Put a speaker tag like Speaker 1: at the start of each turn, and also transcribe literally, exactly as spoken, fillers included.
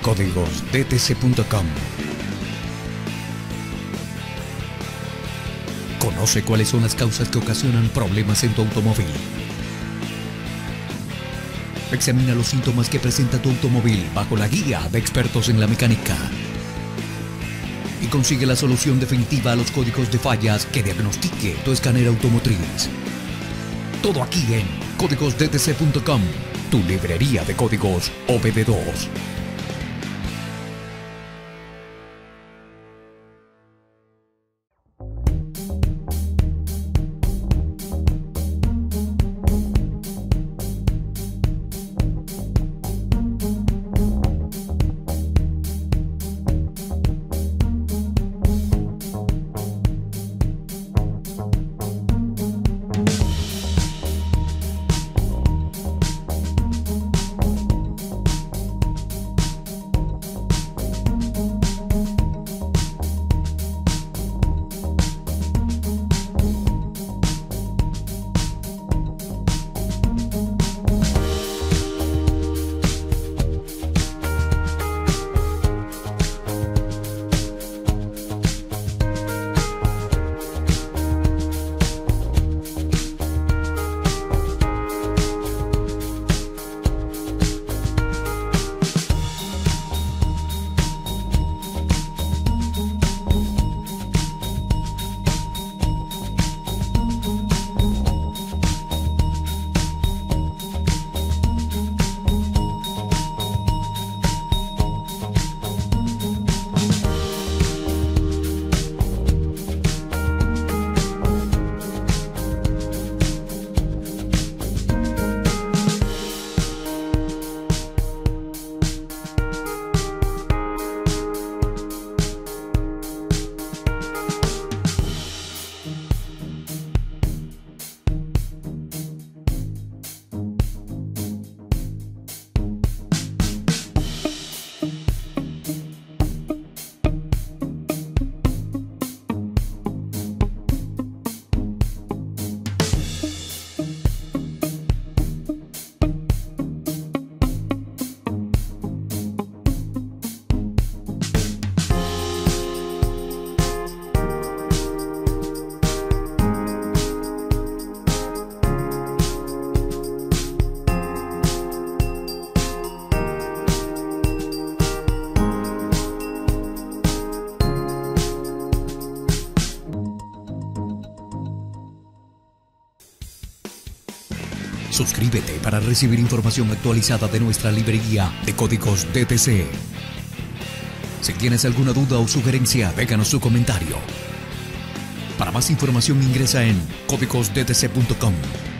Speaker 1: códigos d t c punto com. Conoce cuáles son las causas que ocasionan problemas en tu automóvil. Examina los síntomas que presenta tu automóvil bajo la guía de expertos en la mecánica. Y consigue la solución definitiva a los códigos de fallas que diagnostique tu escáner automotriz. Todo aquí en códigos d t c punto com, tu librería de códigos O B D dos. Suscríbete para recibir información actualizada de nuestra librería de códigos D T C. Si tienes alguna duda o sugerencia, déjanos tu comentario. Para más información ingresa en códigos d t c punto com.